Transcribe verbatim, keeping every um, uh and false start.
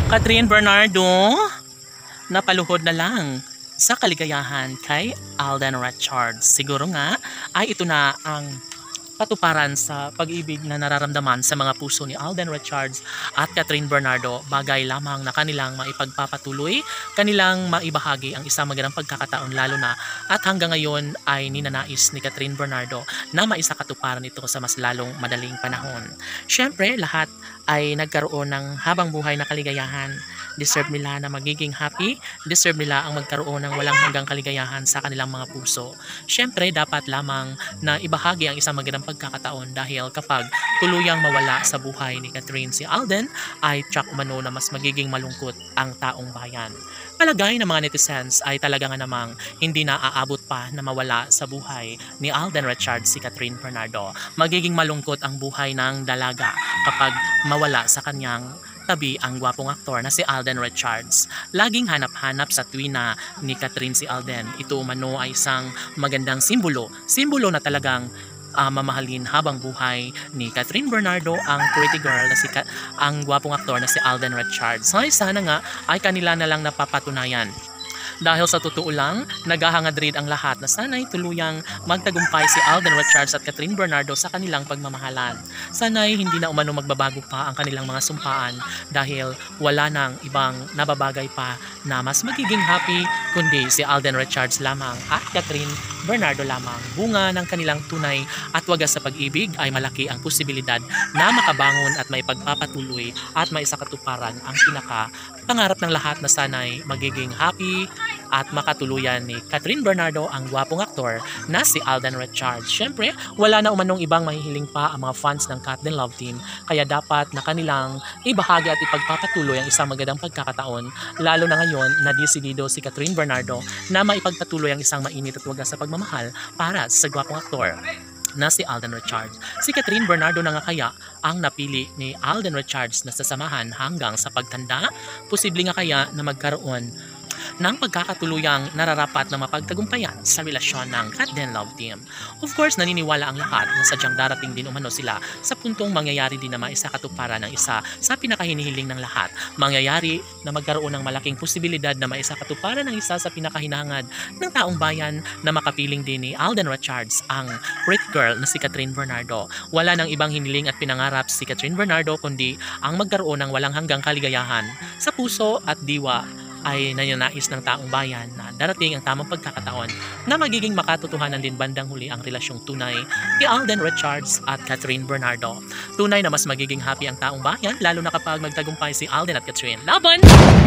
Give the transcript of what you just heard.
Catherine Bernardo, napaluhod na lang sa kaligayahan kay Alden Richards. Siguro nga ay ito na ang katuparan sa pag-ibig na nararamdaman sa mga puso ni Alden Richards at Catherine Bernardo. Bagay lamang na kanilang maipagpapatuloy, kanilang maibahagi ang isang magandang pagkakataon, lalo na at hanggang ngayon ay ninanais ni Catherine Bernardo na maisakatuparan ito sa mas lalong madaling panahon. Siyempre, lahat ay nagkaroon ng habang buhay na kaligayahan. Deserve nila na magiging happy, deserve nila ang magkaroon ng walang hanggang kaligayahan sa kanilang mga puso. Siyempre, dapat lamang na ibahagi ang isang magandang pagkakataon, dahil kapag tuluyang mawala sa buhay ni Catherine si Alden, ay tsak umano na mas magiging malungkot ang taong bayan. Palagay ng mga netizens ay talaga nga namang hindi na aabot pa na mawala sa buhay ni Alden Richards si Catherine Bernardo. Magiging malungkot ang buhay ng dalaga kapag mawala sa kanyang tabi ang gwapong aktor na si Alden Richards. Laging hanap-hanap sa tuwina ni Catherine si Alden. Ito umano ay isang magandang simbolo. Simbolo na talagang uh, mamahalin habang buhay ni Catherine Bernardo ang pretty girl na si Ka ang gwapong aktor na si Alden Richards. Ay, sana nga ay kanila na lang napapatunayan. Dahil sa totoo lang, naghahangad rin ang lahat na sana'y tuluyang magtagumpay si Alden Richards at Catherine Bernardo sa kanilang pagmamahalan. Sana'y hindi na umano magbabago pa ang kanilang mga sumpaan, dahil wala nang ibang nababagay pa na mas magiging happy kundi si Alden Richards lamang at Catherine Bernardo lamang. Bunga ng kanilang tunay at wagas sa pag-ibig ay malaki ang posibilidad na makabangon at may pagpapatuloy at may isakatuparan ang pinaka pangarap ng lahat na sana'y magiging happy at makatuluyan ni Catherine Bernardo ang gwapong aktor na si Alden Richards. Siyempre, wala na umanong ibang mahihiling pa ang mga fans ng Cat Den Love Team, kaya dapat na kanilang ibahagi at ipagpapatuloy ang isang magandang pagkakataon, lalo na ngayon na desidido si Catherine Bernardo na maipagpatuloy ang isang mainit at wagas sa pagmamahal para sa gwapong aktor na si Alden Richards. Si Catherine Bernardo na nga kaya ang napili ni Alden Richards na sasamahan hanggang sa pagtanda? Posible nga kaya na magkaroon ng pagkakatuluyang nararapat na mapagtagumpayan sa relasyon ng Cat Den Love Team. Of course, naniniwala ang lahat na sadyang darating din umano sila sa puntong mangyayari din na maisakatuparan ng isa sa pinakahinihiling ng lahat. Mangyayari na magkaroon ng malaking posibilidad na maisakatuparan ng isa sa pinakahinahangad ng taong bayan na makapiling din ni Alden Richards ang pretty girl na si Catherine Bernardo. Wala nang ibang hiniling at pinangarap si Catherine Bernardo kundi ang magkaroon ng walang hanggang kaligayahan sa puso at diwa ay nananais ng taong bayan na darating ang tamang pagkakataon na magiging makatotohanan din bandang huli ang relasyong tunay ni Alden Richards at Catherine Bernardo. Tunay na mas magiging happy ang taong bayan, lalo na kapag magtagumpay si Alden at Catherine. Laban!